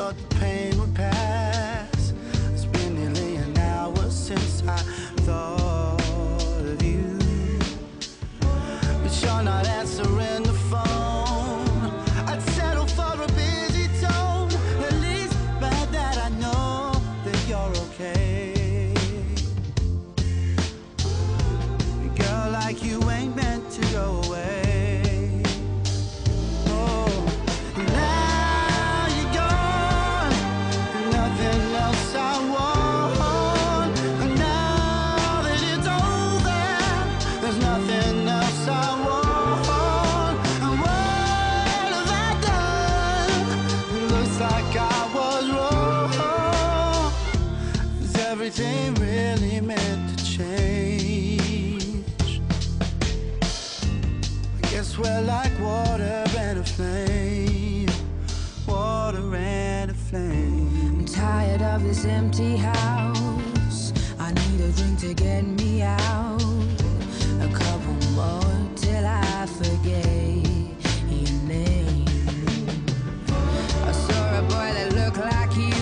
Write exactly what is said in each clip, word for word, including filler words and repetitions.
thought the pain would pass. It's been nearly an hour since I thought of you, but you're not answering the phone. I'd settle for a busy tone. At least by that I know that you're okay. A girl like you ain't meant to go away. Everything really meant to change. I guess we're like water and a flame. Water and a flame. I'm tired of this empty house. I need a drink to get me out. A couple more till I forget your name. I saw a boy that looked like you.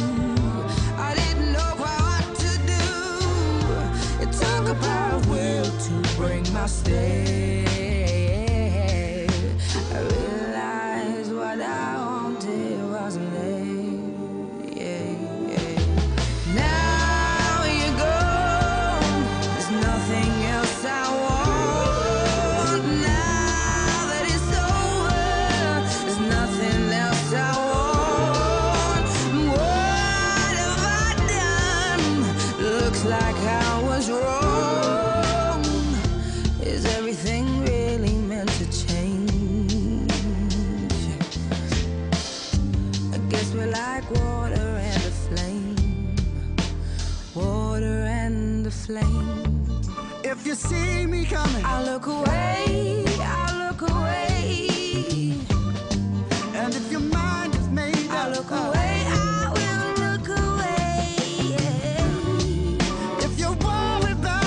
Bring my stay. I realized what I wanted wasn't there. Yeah, yeah. Now you're gone. There's nothing else I want. Now that it's over, there's nothing else I want. What have I done? Looks like I was wrong. Is everything really meant to change? I guess we're like water and a flame. Water and a flame. If you see me coming, I'll look away, I'll look away. And if your mind is made I'll up, look away, I will look away. If you're worried about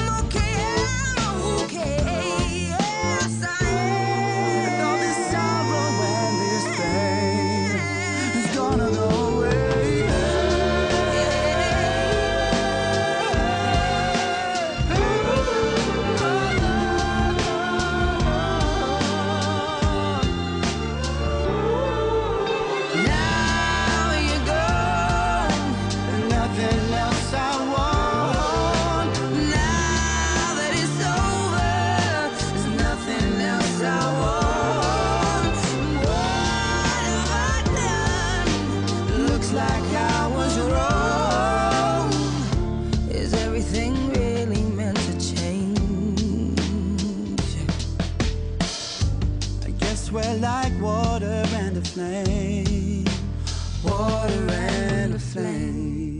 like I was wrong. Is everything really meant to change? I guess we're like water and a flame. Water and a flame.